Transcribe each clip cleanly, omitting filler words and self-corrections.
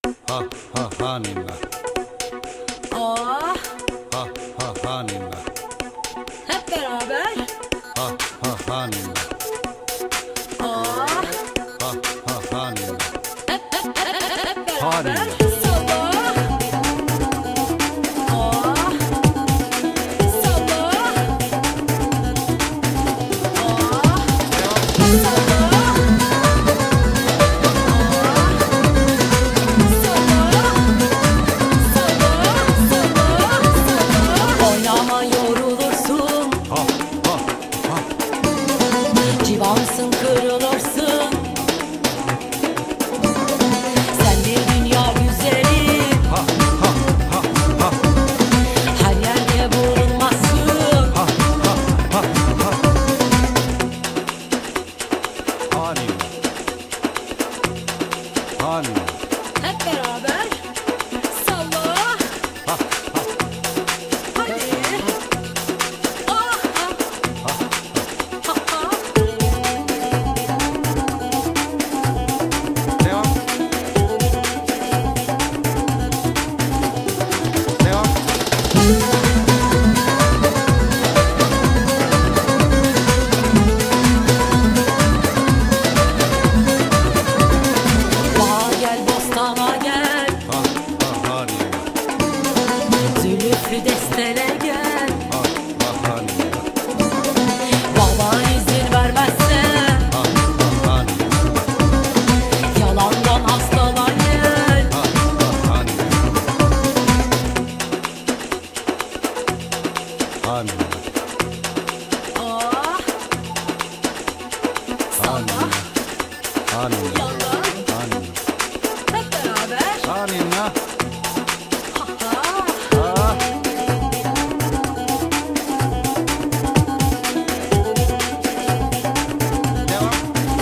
Ha ha ha ninna. Ah, Ha ha ha ninna. hep beraber. Ha ha ha ninna. Ah, Ha ha ha ninna. hep Ha beraber. ninna. Sabah. Ah, sabah. Ah, sabah. Oynama yorulursun, Ha ha ha. civansın kırılırsın. Sen bir dünya güzeli, Ha ha ha ha. her yerde bulunmazsın. Ha ha ha ha. Ha ninna. Ha ninna. Hep beraber salla. Ha ha. Hadi. Ah, ah, Ha ah, ah. devam. Devam. Bağa gel, bostana gel, Ha ha ha ninna. zülüflü destele gel. Ha ha ha ninna. Baban izin vermezse Ha ha ha ninna. yalandan hastalan gel. Ha ha ha ninna. Ha ninna. Ah, Ha salla, ninna. Ha ninna. yalla, Ha ninna. hep beraber. Ha ninna. Ha ha. Ha. Devam.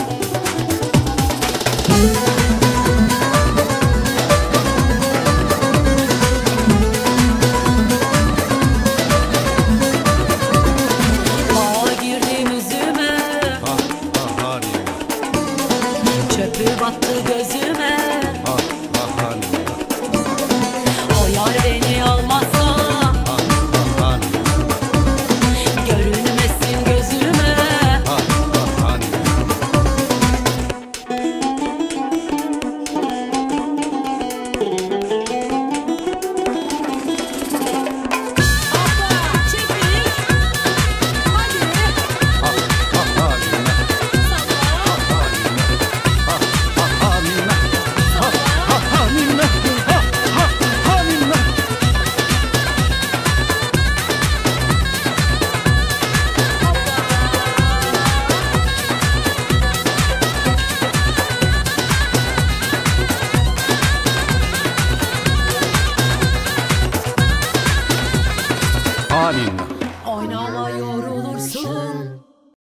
Bağa girdim üzüme, Ha ha ha ninna. çöpü battı gözüme. Ha ha ha ninna. O yar beni almazsa Ha ha ha ninna. görünmesin gözüme. Ha ha ha ninna. Abla çevir. Hadi. Ha ha ha ninna. Sabah. Ha ninna. Ha ha ha ninna. Ha ha ha ninna. Ha ha ha ninna. Ha ninna.